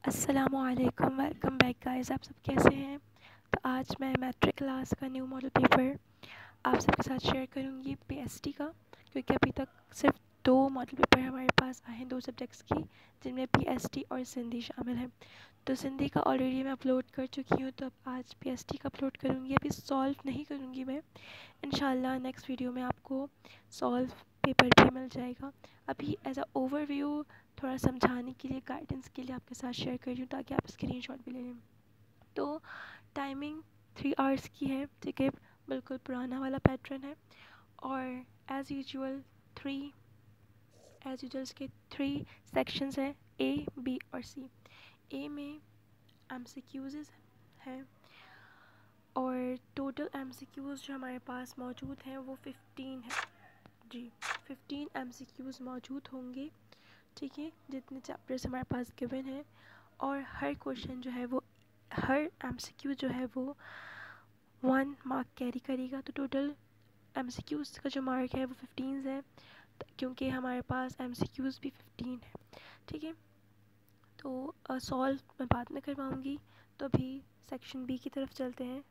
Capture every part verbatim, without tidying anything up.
अस्सलामुअलैकुम, welcome back guys. आप सब कैसे हैं? तो आज मैं मैट्रिक क्लास का न्यू मॉडल पेपर आप सबके साथ शेयर करूंगी पीएसटी का, क्योंकि अभी तक सिर्फ दो मॉडल पेपर हमारे पास आए हैं, दो सब्जेक्ट्स की, जिनमें पीएसटी और सिंधी शामिल है। तो सिंधी का ऑलरेडी मैं अपलोड कर चुकी हूँ, तो अब आज पीएसटी का अपलोड करूँगी। अभी सॉल्व नहीं करूँगी मैं, इंशाल्लाह नेक्स्ट वीडियो में आपको सॉल्व पेपर भी मिल जाएगा। अभी एज अ ओवरव्यू थोड़ा समझाने के लिए, गाइडेंस के लिए आपके साथ शेयर कर रही हूँ, ताकि आप स्क्रीनशॉट भी ले लें। तो टाइमिंग थ्री आवर्स की है, ठीक है, बिल्कुल पुराना वाला पैटर्न है। और as usual three as usual के थ्री सेक्शंस हैं, ए बी और सी। ए में एम सी क्यूज़ हैं, और टोटल एम सी क्यूज़ जो हमारे पास मौजूद हैं वो फिफ्टीन है जी। फिफ्टीन एम सी क्यूज़ मौजूद होंगे, ठीक है, जितने चैप्टर्स हमारे पास गिवन है। और हर क्वेश्चन जो है वो, हर एम सी क्यू जो है वो वन मार्क कैरी करेगा। तो टोटल एम सी क्यूज़ का जो मार्क है वो फिफ्टीन है, क्योंकि हमारे पास एम सी क्यूज़ भी फिफ्टीन है, ठीक है। तो सॉल्व uh, मैं बाद में करवाऊँगी। तो अभी सेक्शन बी की तरफ चलते हैं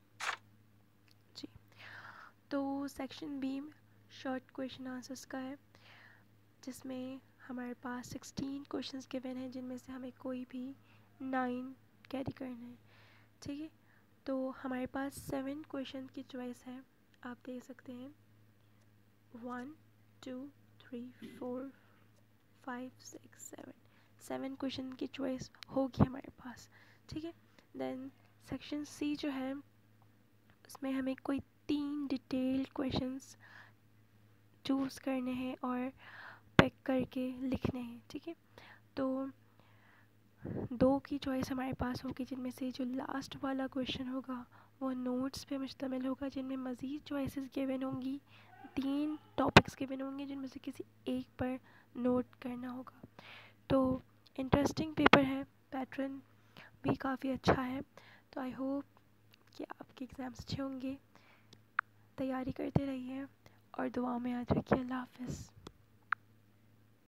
जी। तो section B short question answers का है, जिसमें हमारे पास सिक्सटीन क्वेश्चंस गिवन हैं, जिनमें से हमें कोई भी नाइन कैरी करना है, ठीक है। तो हमारे पास सेवन क्वेश्चन की चॉइस है, आप देख सकते हैं, one two three four five six seven seven question की चॉइस होगी हमारे पास, ठीक है। देन सेक्शन सी जो है, उसमें हमें कोई तीन डिटेल्ड क्वेश्चंस चूज़ करने हैं और पिक करके लिखने हैं, ठीक है। तो दो की चॉइस हमारे पास होगी, जिनमें से जो लास्ट वाला क्वेश्चन होगा वो नोट्स पे मुश्तमिल होगा, जिनमें मज़ीद चॉइसेस गिवन होंगी। तीन टॉपिक्स गिवन होंगे, जिनमें से किसी एक पर नोट करना होगा। तो इंटरेस्टिंग पेपर है, पैटर्न भी काफ़ी अच्छा है। तो आई होप कि आपके एग्ज़ाम्स अच्छे होंगे। तैयारी करते रहिए और दुआ में याद रखिए। अल्लाह हाफ़िज़।